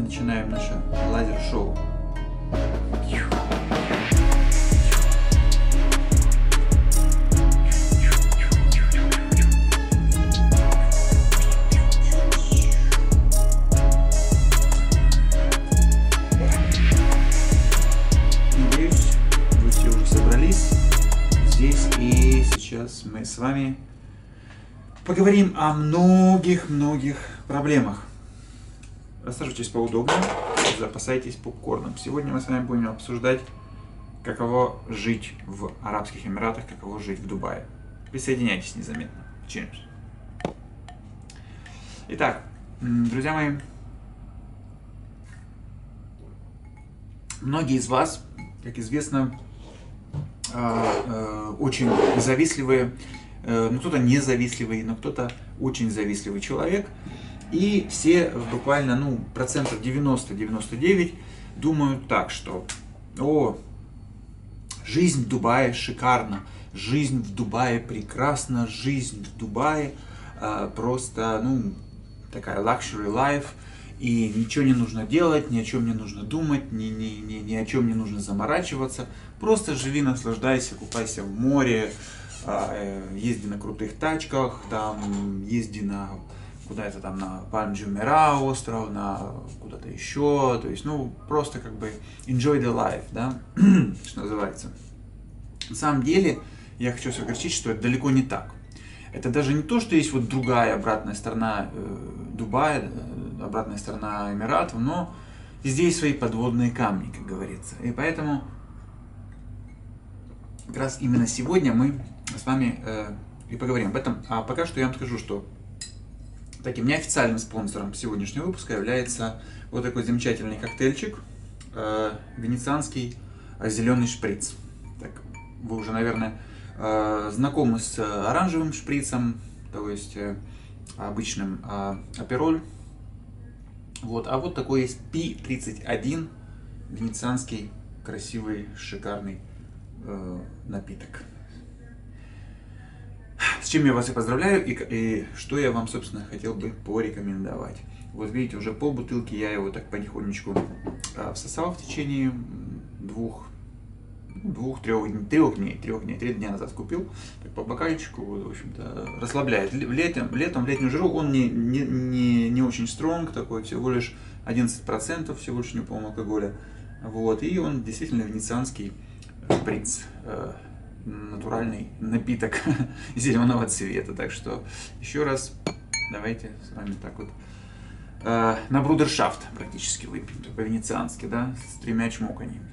начинаем наше лазер-шоу. Надеюсь, вы все уже собрались здесь, и сейчас мы с вами поговорим о многих проблемах. Рассаживайтесь поудобнее, запасайтесь попкорном. Сегодня мы с вами будем обсуждать, каково жить в Арабских Эмиратах, каково жить в Дубае. Присоединяйтесь незаметно. Cheers. Итак, друзья мои, многие из вас, как известно, очень завистливые, ну кто-то не завистливый, но кто-то очень завистливый человек. И все буквально, процентов 90-99 думают так, что жизнь в Дубае шикарна, жизнь в Дубае прекрасна, жизнь в Дубае просто, такая luxury life, и ничего не нужно делать, ни о чем не нужно думать, ни о чем не нужно заморачиваться, просто живи, наслаждайся, купайся в море, езди на крутых тачках, там, езди куда-то там на Пан-Джумера остров, на куда-то еще, то есть, просто как бы enjoy the life, да, что называется. На самом деле, я хочу вас огорчить, что это далеко не так. Это даже не то, что есть вот другая обратная сторона Дубая, обратная сторона Эмиратов, но везде есть свои подводные камни, как говорится. И поэтому как раз именно сегодня мы с вами и поговорим об этом. А пока что я вам скажу, что таким неофициальным спонсором сегодняшнего выпуска является вот такой замечательный коктейльчик, венецианский зеленый шприц. Так, вы уже, наверное, знакомы с оранжевым шприцем, то есть обычным апероль. Вот, а вот такой есть P31, венецианский красивый, шикарный напиток. С чем я вас и поздравляю, и что я вам, собственно, хотел бы порекомендовать. Вот видите, уже полбутылки я его так потихонечку всосал в течение трех дней назад купил. Так, по бокальчику, вот, в общем-то, расслабляет. Летом, в летнюю жару он не очень стронг, такой, всего лишь 11%, всего лишь по алкоголя. Вот, и он действительно венецианский шприц. Натуральный напиток зеленого цвета. Так что еще раз давайте с вами так вот на брудершафт практически выпьем, по-венециански, да, с 3 чмоканьями.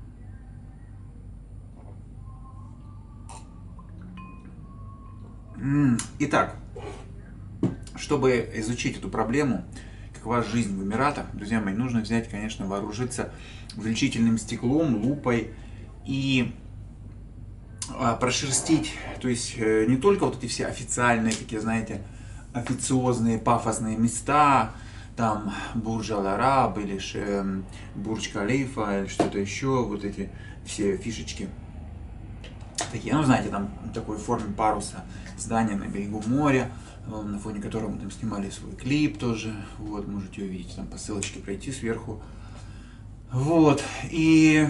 Итак, чтобы изучить эту проблему, какова жизнь в Эмиратах, друзья мои, нужно взять, конечно, вооружиться увеличительным стеклом, лупой и прошерстить, то есть не только вот эти все официальные, такие, знаете, официозные, пафосные места, там Бурдж Аль-Араб или же Бурдж Калифа или что-то еще, вот эти все фишечки такие, знаете, там такой в форме паруса здание на берегу моря, на фоне которого мы там снимали свой клип тоже, вот, можете увидеть, там по ссылочке пройти сверху. Вот, и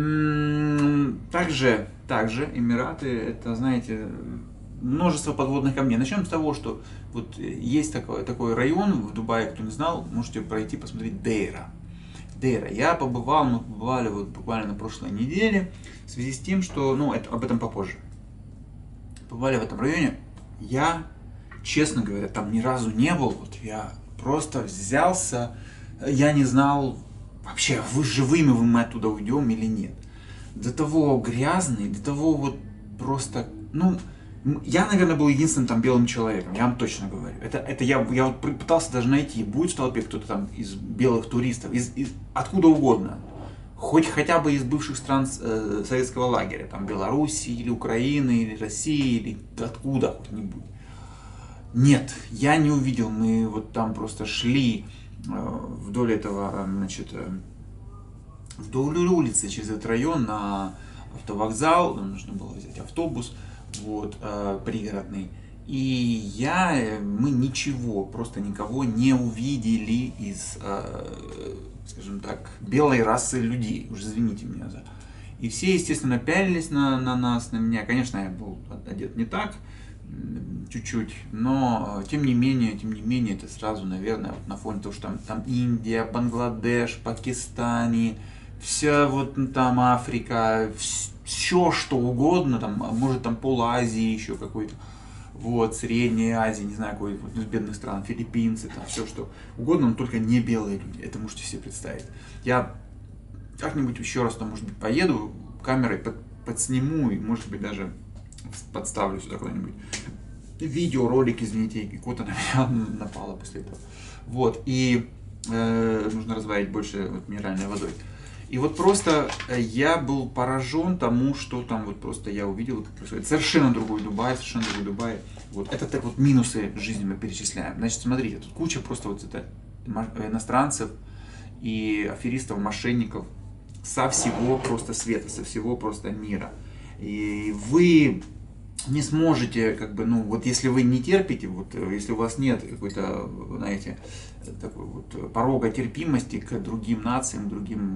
также Эмираты, это, знаете, множество подводных камней. Начнем с того, что вот есть такой район в Дубае, кто не знал, можете пройти посмотреть Дейра. Я побывал, мы побывали вот буквально на прошлой неделе, в связи с тем, что, об этом попозже. Побывали в этом районе, я, честно говоря, там ни разу не был, вот я просто взялся, я не знал, вообще, живыми мы оттуда уйдем или нет. До того грязный, до того вот просто, я, наверное, был единственным там белым человеком, я вам точно говорю. Это я вот пытался даже найти, будет в толпе кто-то там из белых туристов, откуда угодно. Хотя бы из бывших стран советского лагеря, там Белоруссии, или Украины, или России, или откуда хоть-нибудь. Нет, я не увидел, мы вот там просто шли вдоль этого, вдоль улицы, через этот район на автовокзал, нам нужно было взять автобус, вот, пригородный. И мы ничего, просто никого не увидели из скажем так, белой расы людей, уж извините меня за... И все, естественно, пялились на нас, на меня. Конечно, я был одет не так, чуть-чуть, но тем не менее, это сразу, наверное, вот на фоне того, что там Индия, Бангладеш, Пакистан, вся вот там Африка, все что угодно, там, может там пол Азии еще какой-то, вот, Средняя Азия, не знаю, какой, вот, из бедных стран, филиппинцы, там все что угодно, но только не белые люди, это можете себе представить. Я как-нибудь еще раз там, может быть, поеду, камерой подсниму и, может быть, даже подставлю сюда куда-нибудь видео, ролик, извините, и кота на меня напало после этого. Вот, и нужно разбавить больше вот, минеральной водой. И вот просто я был поражен тому, что там вот просто я увидел, как происходит. Совершенно другой Дубай, совершенно другой Дубай. Вот это так вот минусы жизни мы перечисляем. Значит, смотрите, тут куча просто вот это иностранцев и аферистов, мошенников со всего просто света, со всего просто мира. И вы не сможете, как бы, ну, вот если вы не терпите, вот если у вас нет какой-то, знаете, такой вот порога терпимости к другим нациям, другим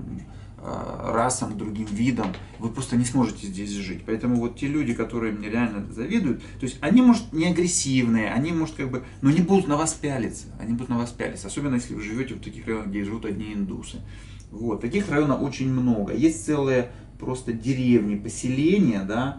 расам, к другим видам, вы просто не сможете здесь жить. Поэтому вот те люди, которые мне реально завидуют, то есть они, может, не агрессивные, они, может, как бы, но не будут на вас пялиться, они будут на вас пялиться, особенно если вы живете в таких районах, где живут одни индусы. Вот, таких районов очень много. Есть целые просто деревни, поселения, да,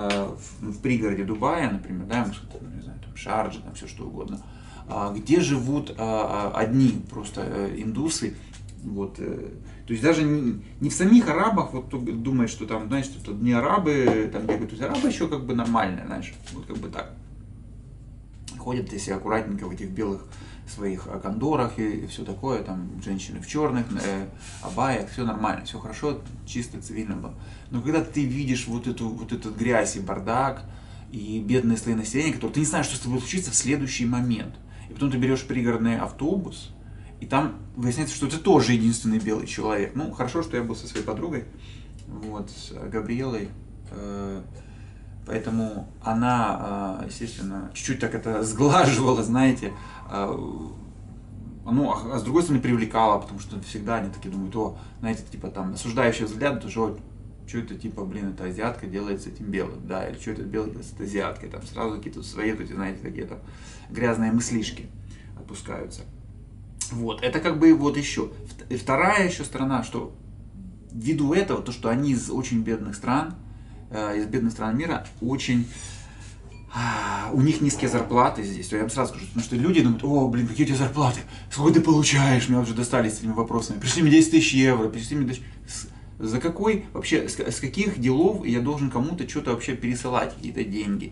в пригороде Дубая, например, да, не знаю, там Шарджа, там все что угодно, где живут одни просто индусы. Вот, то есть даже не в самих арабах, вот кто думает, что там, знаешь, что не арабы там бегают, то есть арабы еще как бы нормальные, знаешь, вот как бы так. Ходят если аккуратненько в этих белых своих кондорах и все такое, там женщины в черных, абаях, все нормально, все хорошо, чисто цивильно было. Но когда ты видишь вот эту грязь и бардак, и бедные слои населения, которые ты не знаешь, что с тобой случится в следующий момент. И потом ты берешь пригородный автобус, и там выясняется, что ты тоже единственный белый человек. Ну, хорошо, что я был со своей подругой, вот, с Габриэлой. Поэтому она, естественно, чуть-чуть так это сглаживала, знаете, ну, а с другой стороны привлекала, потому что всегда они такие думают, о, знаете, типа там осуждающие взгляды, то что это типа, блин, это азиатка делает с этим белым, да, или что это белый делает с этой азиаткой, там сразу какие-то свои, знаете, такие там грязные мыслишки отпускаются. Вот, это как бы вот еще. И вторая еще сторона, что ввиду этого, то, что они из очень бедных стран, из бедных стран мира, очень... У них низкие зарплаты здесь. Я вам сразу скажу, потому что люди думают, о, блин, какие у тебя зарплаты, сколько ты получаешь, меня уже достали с этими вопросами, пришли мне 10 тысяч евро, пришли мне... За какой, вообще, с каких делов я должен кому-то что-то вообще пересылать, какие-то деньги?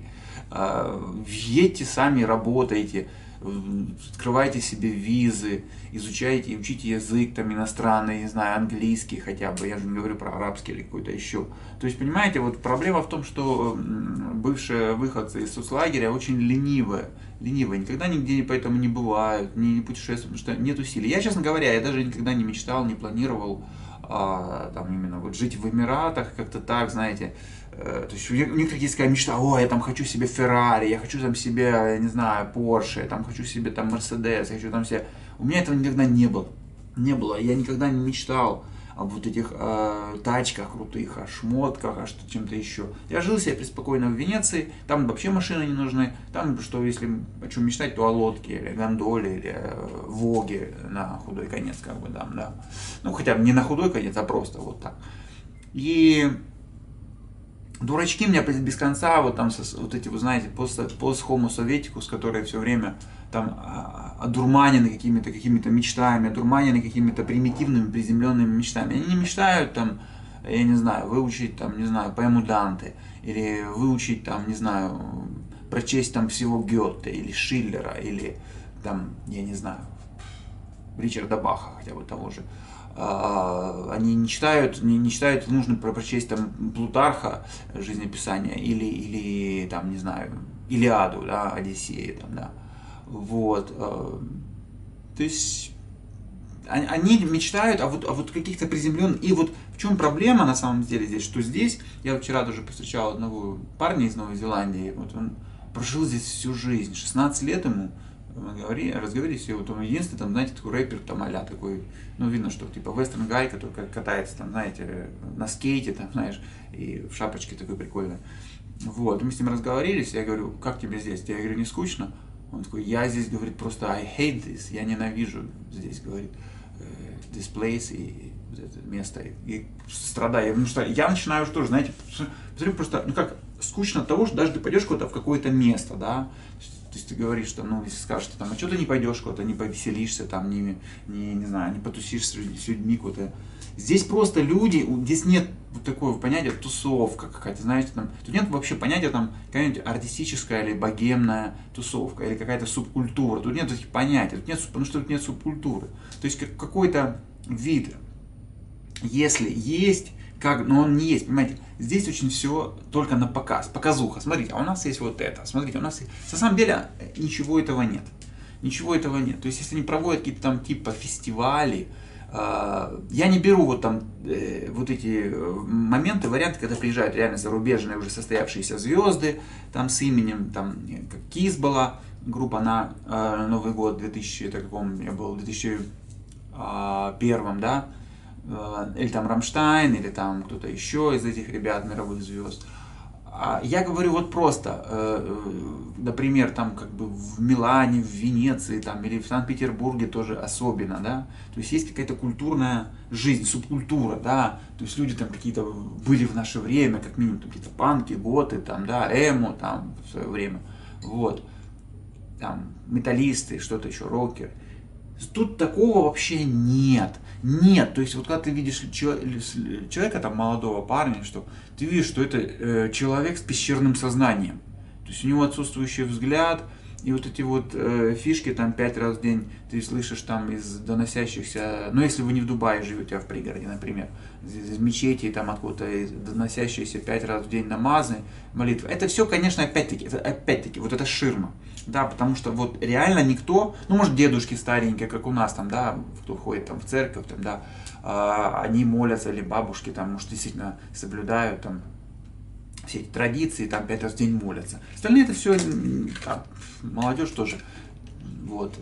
Едьте сами, работайте, открывайте себе визы, изучайте и учите язык там иностранный, не знаю, английский хотя бы, я же не говорю про арабский или какой-то еще. То есть, понимаете, вот проблема в том, что бывшие выходцы из соцлагеря очень ленивые, никогда нигде поэтому не бывают, не путешествуют, потому что нет усилий. Я, честно говоря, я даже никогда не мечтал, не планировал там именно вот жить в Эмиратах, как-то так, знаете. То есть у некоторых есть такая мечта, о, я там хочу себе Феррари, я хочу там себе, я не знаю, Порше, я там хочу себе там Мерседес, я хочу там себе... У меня этого никогда не было. Я никогда не мечтал об вот этих тачках крутых, о шмотках, о чем-то еще. Я жил себе преспокойно в Венеции, там вообще машины не нужны, там, что если о чем мечтать, то о лодке, или гондоле, или воге на худой конец, как бы, да. Ну, хотя бы не на худой конец, а просто вот так. И дурачки меня без конца, вот там, вот эти, вы знаете, пост-homo советикус, которые все время там одурманены какими-то мечтами, одурманены какими-то примитивными, приземленными мечтами. Они не мечтают там, я не знаю, выучить там, не знаю, поэму Данте, или выучить там, не знаю, прочесть там всего Гёте, или Шиллера, или там, я не знаю, Ричарда Баха, хотя бы того же. Они не читают, нужно прочесть там Плутарха, жизнеописание, или там, не знаю, Илиаду, да, Одиссею, там, да. Вот. То есть они мечтают о вот каких-то приземленных. И вот в чем проблема на самом деле здесь, что здесь, я вчера тоже повстречал одного парня из Новой Зеландии, вот он прожил здесь всю жизнь, 16 лет ему, разговорились, и вот он единственный, там, знаете, такой рэпер, там, а-ля такой, ну, видно, что, типа, вестерн гай, который катается, там, знаете, на скейте, там, знаешь, и в шапочке такой прикольной. Вот, мы с ним разговорились, я говорю, как тебе здесь? Я говорю, не скучно? Он такой, я здесь, говорит, просто I hate this, я ненавижу здесь, говорит, this place и вот это место, и страдаю. Потому что я начинаю уже тоже, знаете, посмотрю просто, ну как, скучно от того, что даже ты пойдешь куда-то в какое-то место, да, то есть ты говоришь, что, ну, если скажешь, что там, а что ты не пойдешь куда-то, не повеселишься, там, не знаю, не потусишь с людьми куда-то. Здесь просто люди, здесь нет вот такого понятия тусовка какая-то, знаете, там, тут нет вообще понятия там какая-нибудь артистическая или богемная тусовка, или какая-то субкультура, тут нет таких понятий, тут нет, потому что тут нет субкультуры. То есть какой-то вид, если есть, как, но он не есть, понимаете, здесь очень все только на показ, показуха. Смотрите, а у нас есть вот это, смотрите, у нас есть... На самом деле ничего этого нет. Ничего этого нет. То есть, если они проводят какие-то там типа фестивали, я не беру вот там вот эти моменты, варианты, когда приезжают реально зарубежные уже состоявшиеся звезды, там с именем, там, как Kiss была, группа на Новый год 2000, это каком я был, 2001, да, или там Рамштайн, или там кто-то еще из этих ребят, мировых звезд. Я говорю вот просто, например, там как бы в Милане, в Венеции там, или в Санкт-Петербурге тоже особенно, да, то есть есть какая-то культурная жизнь, субкультура, да, то есть люди там какие-то были в наше время, как минимум какие-то панки, готы, там, да, эмо там в свое время, вот, там, металлисты, что-то еще, рокеры. Тут такого вообще нет. Нет. То есть, вот когда ты видишь человека, там, молодого парня, что ты видишь, что это человек с пещерным сознанием. То есть у него отсутствующий взгляд, и вот эти вот фишки там 5 раз в день ты слышишь там из доносящихся, ну если вы не в Дубае живете, а в пригороде, например, из мечети там откуда-то доносящиеся 5 раз в день намазы, молитвы. Это все, конечно, опять-таки, вот это ширма. Да, потому что вот реально никто, ну может дедушки старенькие, как у нас там, да, кто ходит там в церковь, там, да, они молятся, или бабушки там, может действительно соблюдают там все эти традиции, там 5 раз в день молятся. Остальные это все, там, молодежь тоже. Вот.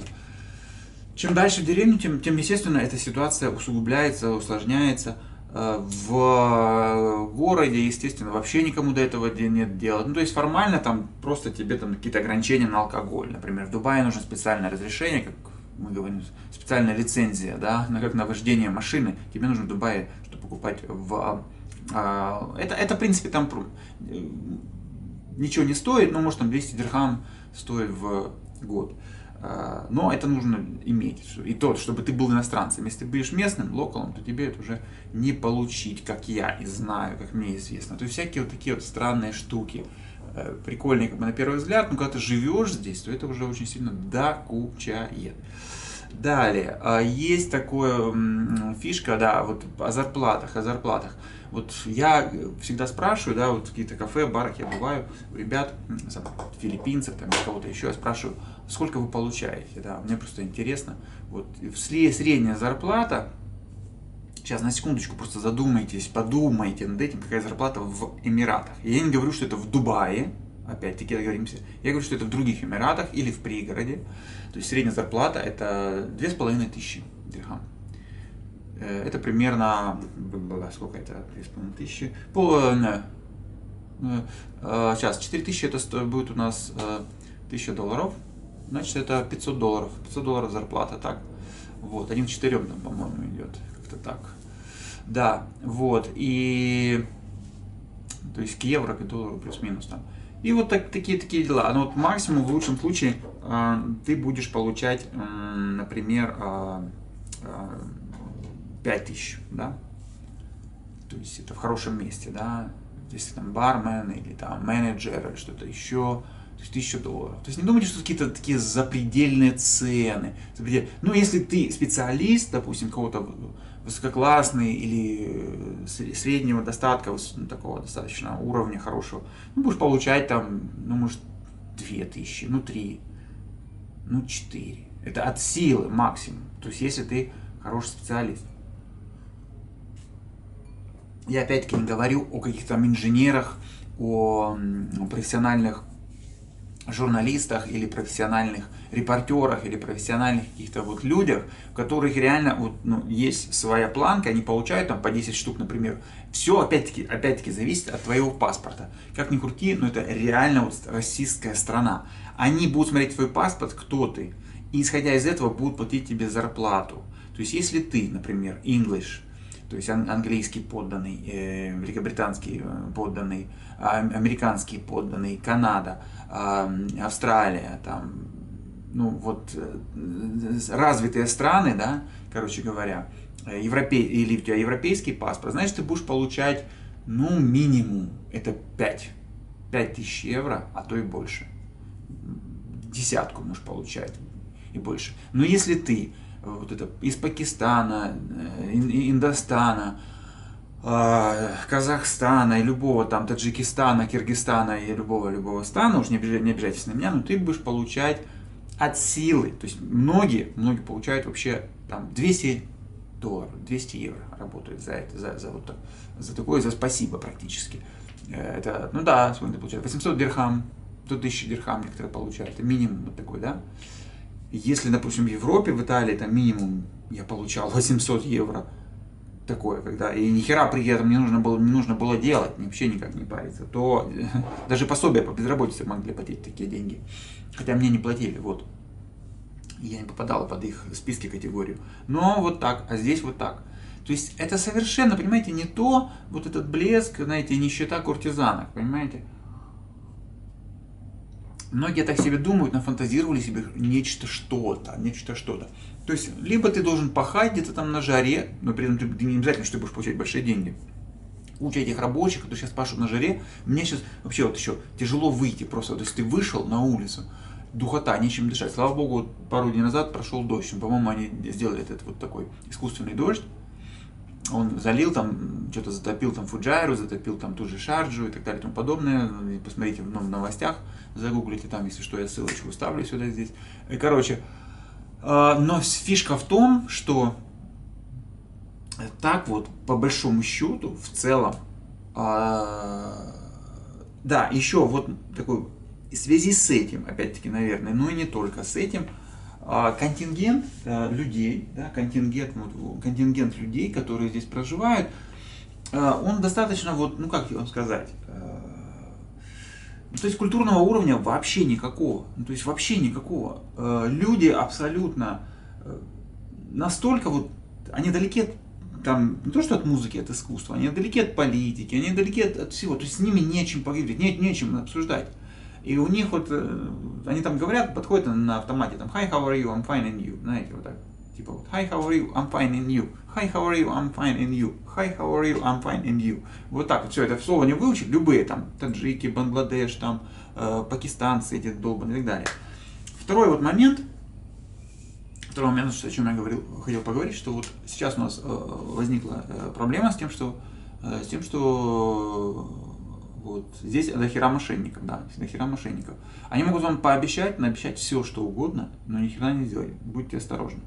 Чем дальше в деревню, тем естественно эта ситуация усугубляется, усложняется. В городе, естественно, вообще никому до этого нет дела. Ну, то есть формально там просто тебе там какие-то ограничения на алкоголь. Например, в Дубае нужно специальное разрешение, как мы говорим, специальная лицензия, да, как на вождение машины. Тебе нужно в Дубае, чтобы покупать это, в принципе, там ничего не стоит, но может там 200 дирхам стоит в год. Но это нужно иметь. И то, чтобы ты был иностранцем. Если ты будешь местным, локалом, то тебе это уже не получить, как я и знаю, как мне известно. То есть всякие вот такие вот странные штуки. Прикольные как бы на первый взгляд, но когда ты живешь здесь, то это уже очень сильно докучает. Далее, есть такая фишка, да, вот о зарплатах. Вот я всегда спрашиваю, да, вот в какие-то кафе, барах я бываю, у ребят, филиппинцев, там, кого-то еще, я спрашиваю, сколько вы получаете, да, мне просто интересно. Вот средняя зарплата, сейчас на секундочку просто задумайтесь, подумайте над этим, какая зарплата в Эмиратах. И я не говорю, что это в Дубае, опять-таки договоримся, я говорю, что это в других Эмиратах или в пригороде. То есть средняя зарплата это 2500 дирхам. Это примерно, сколько это, 2500, сейчас, 4000 это будет у нас $1000, значит это $500, $500 зарплата, так, вот, 1 к 4, там, по-моему, идет, как-то так, да, вот, и, то есть к евро, к доллару плюс-минус там. И вот такие дела. Но вот максимум в лучшем случае ты будешь получать, например, 5000, да. То есть это в хорошем месте, да. Если там бармен или там менеджер или что-то еще, то есть $1000. То есть не думайте, что какие-то такие запредельные цены. Ну, если ты специалист, допустим, кого-то высококлассный или среднего достатка, такого достаточно уровня хорошего, ну, будешь получать там, ну, может, 2000, ну, 3, ну, 4. Это от силы максимум. То есть, если ты хороший специалист. Я опять-таки не говорю о каких-то там инженерах, о профессиональных журналистах или профессиональных репортерах или профессиональных каких-то вот людях, у которых реально вот, ну, есть своя планка, они получают там по 10 штук, например. Все опять-таки зависит от твоего паспорта. Как ни крути, но это реально вот российская страна. Они будут смотреть твой паспорт, кто ты, и исходя из этого будут платить тебе зарплату. То есть если ты, например, English, то есть английский подданный, великобританский подданный, американский подданный, Канада, Австралия, там, ну вот развитые страны, да, короче говоря, или у тебя европейский паспорт, значит, ты будешь получать, ну, минимум, это 5 тысяч евро, а то и больше. Десятку можешь получать и больше. Но если ты вот это из Пакистана, Индостана, Казахстана и любого там Таджикистана, Киргизстана и любого страна, уж не обижайтесь на меня, но ты будешь получать от силы. То есть многие получают вообще там $200, 200 евро работают за это, за такое, за спасибо практически. Это, ну да, сколько ты получаешь? 800 дирхам, до 1000 дирхам некоторые получают. Это минимум вот такой, да? Если, допустим, в Европе, в Италии, там минимум я получал 800 евро, такое, когда и ни хера при этом не нужно было делать, вообще никак не париться, то даже пособия по безработице могли платить такие деньги. Хотя мне не платили, вот. Я не попадал под их списки категорию. Но вот так, а здесь вот так. То есть это совершенно, понимаете, не то, вот этот блеск, знаете, нищета куртизанок, понимаете? Многие так себе думают, нафантазировали себе нечто что-то. То есть, либо ты должен пахать где-то там на жаре, но при этом ты не обязательно, что ты будешь получать большие деньги. Куча этих рабочих, которые сейчас пашут на жаре, мне сейчас вообще вот еще тяжело выйти просто. Вот, если ты вышел на улицу, духота, нечем дышать. Слава богу, пару дней назад прошел дождь. По-моему, они сделали этот вот такой искусственный дождь. Он залил там, что-то затопил там Фуджайру, затопил там ту же Шарджу и так далее и тому подобное. Посмотрите в новостях, загуглите там, если что, я ссылочку вставлю сюда здесь. И, короче, но фишка в том, что так вот, по большому счету, в целом, да, еще вот такой, в связи с этим, опять-таки, наверное, но и не только с этим, контингент людей, да, контингент людей, которые здесь проживают, он достаточно, вот, ну как вам сказать, то есть культурного уровня вообще никакого. То есть вообще никакого. Люди абсолютно настолько вот, они далеки там, не то что от музыки, от искусства, они далеки от политики, они далеки от всего. То есть с ними не о чем поговорить, не о чем обсуждать. И у них вот, они там говорят, подходят на автомате, там, hi, how are you, I'm fine and you, знаете, вот так, типа вот, hi, how are you, I'm fine and you, hi, how are you, I'm fine and you, hi, how are you, I'm fine and you. Вот так вот, все, это слово не выучить, любые там, таджики, Бангладеш, там, пакистанцы эти долбаные и так далее. Второй момент, о чем я хотел поговорить, что вот сейчас у нас возникла проблема с тем, что вот здесь дохера мошенников, да, дохера мошенников. Они могут вам наобещать все, что угодно, но ни хера не сделать. Будьте осторожны.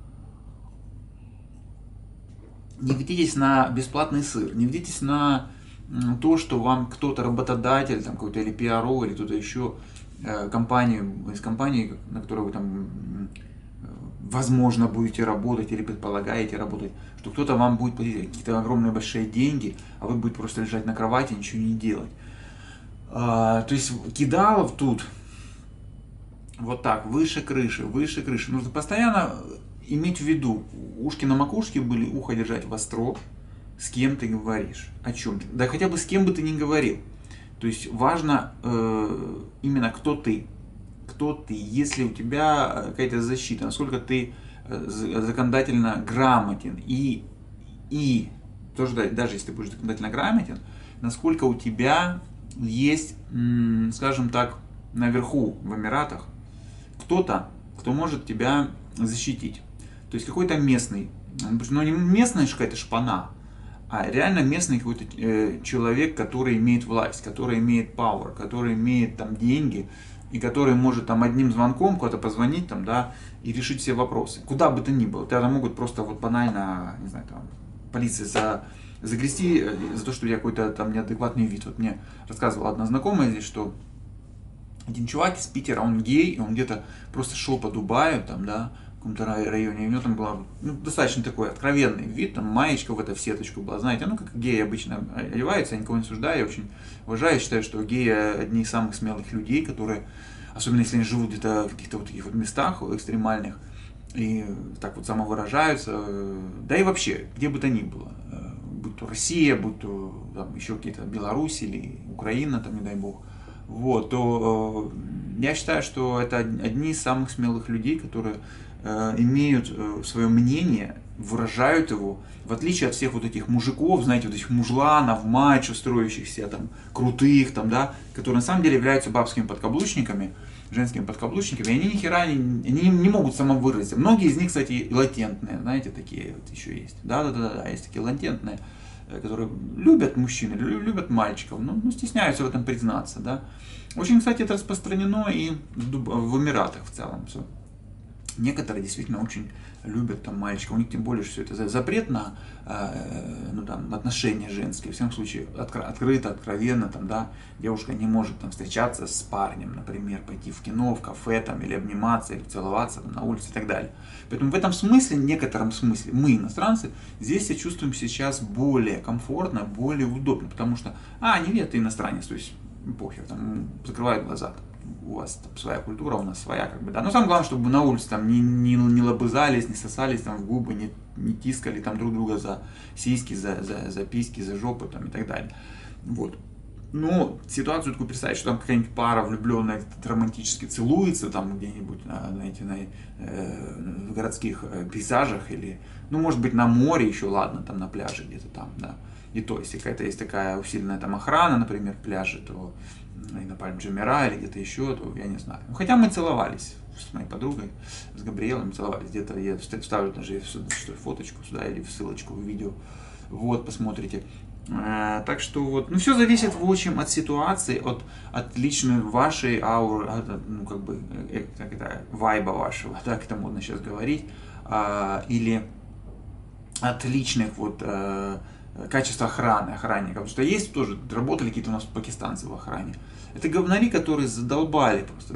Не ведитесь на бесплатный сыр, не ведитесь на то, что вам кто-то, работодатель, там какой-то или пиаро, или кто-то еще, из компании, на которой вы там, возможно, будете работать или предполагаете работать, что кто-то вам будет платить какие-то огромные большие деньги, а вы будете просто лежать на кровати и ничего не делать. То есть кидалов тут вот так, выше крыши. Нужно постоянно иметь в виду, ушки на макушке были, ухо держать востро, с кем ты говоришь, о чем ты. Да хотя бы с кем бы ты ни говорил. То есть важно именно кто ты, если у тебя какая-то защита, насколько ты законодательно грамотен и тоже, даже если ты будешь законодательно грамотен, насколько у тебя есть, скажем так, наверху в Эмиратах кто-то, кто может тебя защитить. То есть какой-то местный, но не местная какая-то шпана, а реально местный какой-то человек, который имеет власть, который имеет power, который имеет там деньги, и который может там одним звонком куда-то позвонить там, да, и решить все вопросы. Куда бы то ни было. Тогда могут просто вот банально, не знаю, там, полиции загрести за то, что я какой-то там неадекватный вид. Вот мне рассказывала одна знакомая здесь, что один чувак из Питера, он гей, и он где-то просто шел по Дубаю, там, да, в каком-то районе, и у него там был достаточно такой откровенный вид, там маечка в это в сеточку была, знаете, ну, как геи обычно одеваются, я никого не осуждаю, я очень уважаю, считаю, что геи одни из самых смелых людей, которые, особенно если они живут где-то в каких-то вот таких вот местах экстремальных, и так вот самовыражаются, да и вообще, где бы то ни было, будь то Россия, будь то там, еще какие-то Беларусь или Украина, там, не дай бог, вот, то я считаю, что это одни из самых смелых людей, которые имеют свое мнение, выражают его, в отличие от всех вот этих мужиков, знаете, вот этих мужланов, мачо, строящихся там, крутых, там, да, которые на самом деле являются бабскими подкаблучниками, женскими подкаблучниками, и они ни хера не могут самовыразиться. Многие из них, кстати, и латентные, знаете, такие вот еще есть. Да, есть такие латентные, которые любят мужчин, любят мальчиков, но стесняются в этом признаться, да. Очень, кстати, это распространено и в Эмиратах в целом все. Некоторые действительно очень любят там мальчиков, у них тем более, что это запрет на отношения женские, в всяком случае открыто, откровенно, там, да, девушка не может там встречаться с парнем, например, пойти в кино, в кафе там, или обниматься, или целоваться там, на улице и так далее. Поэтому в этом смысле, некотором смысле, мы, иностранцы, здесь себя чувствуем сейчас более комфортно, более удобно, потому что, нет, ты иностранец, то есть похер, там, закрывают глаза, там, у вас там своя культура, у нас своя, как бы, да. Но самое главное, чтобы на улице там не лобызались, не сосались там в губы, не тискали там друг друга за сиськи, за письки, за жопу там и так далее. Вот. Но ситуацию такую представить, что там какая-нибудь пара влюбленная романтически целуется там где-нибудь, знаете, в городских пейзажах или, может быть, на море еще, ладно, там на пляже где-то там, да. И то, если какая-то есть такая усиленная там охрана, например, пляжи, то и на Пальм Джамира или где-то еще, то я не знаю. Хотя мы целовались с моей подругой, с Габриэлой, мы целовались. Где-то я вставлю даже фоточку сюда или ссылочку в видео. Вот, посмотрите. Так что вот, все зависит, в общем, от ситуации, от личной вашей ауры, вайба вашего, так это модно сейчас говорить, или от личных качества охранников. Потому что есть тоже, работали какие-то у нас пакистанцы в охране. Это говнари, которые задолбали просто.